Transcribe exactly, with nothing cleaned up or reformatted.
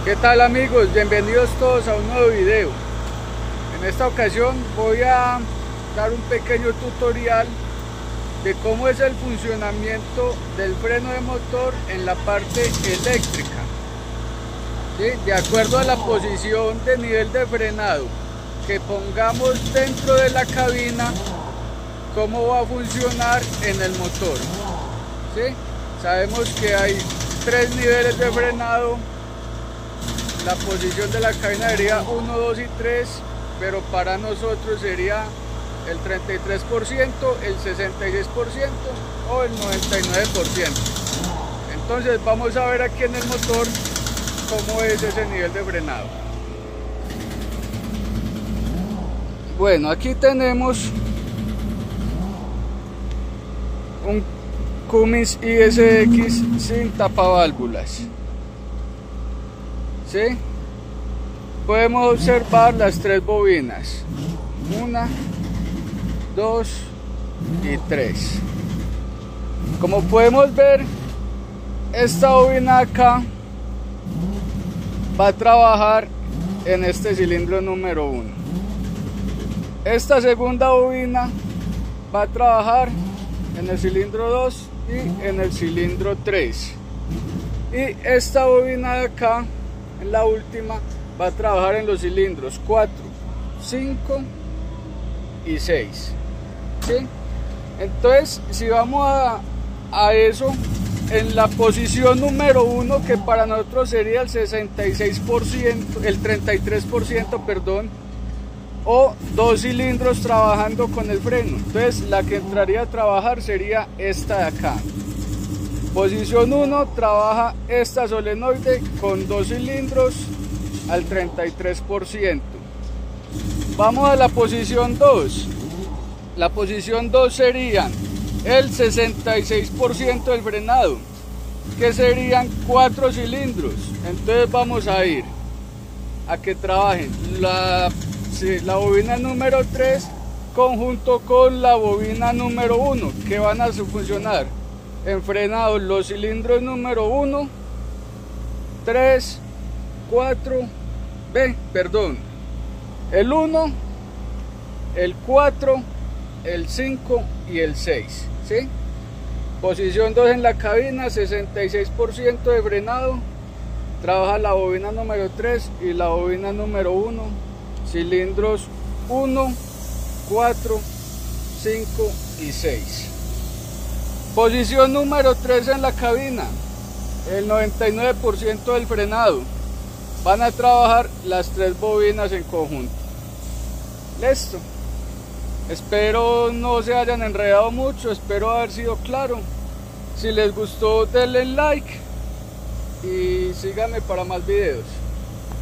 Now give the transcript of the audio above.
¿Qué tal, amigos? Bienvenidos todos a un nuevo video. En esta ocasión voy a dar un pequeño tutorial de cómo es el funcionamiento del freno de motor en la parte eléctrica. ¿Sí? De acuerdo a la posición de nivel de frenado que pongamos dentro de la cabina, cómo va a funcionar en el motor. ¿Sí? Sabemos que hay tres niveles de frenado. La posición de la cabina sería uno, dos y tres, pero para nosotros sería el treinta y tres por ciento, el sesenta y seis por ciento o el noventa y nueve por ciento. Entonces vamos a ver aquí en el motor cómo es ese nivel de frenado. Bueno, aquí tenemos un Cummins I S X sin tapaválvulas. ¿Sí? Podemos observar las tres bobinas, una, dos y tres. Como podemos ver, esta bobina acá va a trabajar en este cilindro número uno. Esta segunda bobina va a trabajar en el cilindro dos y en el cilindro tres. Y esta bobina de acá, en la última, va a trabajar en los cilindros cuatro, cinco y seis. ¿Sí? Entonces, si vamos a, a eso, en la posición número uno, que para nosotros sería el sesenta y seis por ciento, el treinta y tres por ciento, perdón, o dos cilindros trabajando con el freno, entonces la que entraría a trabajar sería esta de acá. Posición uno, trabaja esta solenoide con dos cilindros al treinta y tres por ciento. Vamos a la posición dos. La posición dos sería el sesenta y seis por ciento del frenado, que serían cuatro cilindros. Entonces vamos a ir a que trabajen la, sí, la bobina número tres conjunto con la bobina número uno, que van a funcionar enfrenados los cilindros número uno, tres, cuatro, ve, perdón, el uno, el cuatro, el cinco y el seis. ¿Sí? Posición dos en la cabina, sesenta y seis por ciento de frenado, trabaja la bobina número tres y la bobina número uno, cilindros uno, cuatro, cinco y seis. Posición número tres en la cabina, el noventa y nueve por ciento del frenado, van a trabajar las tres bobinas en conjunto. Listo. Espero no se hayan enredado mucho, espero haber sido claro. Si les gustó, denle like y síganme para más videos.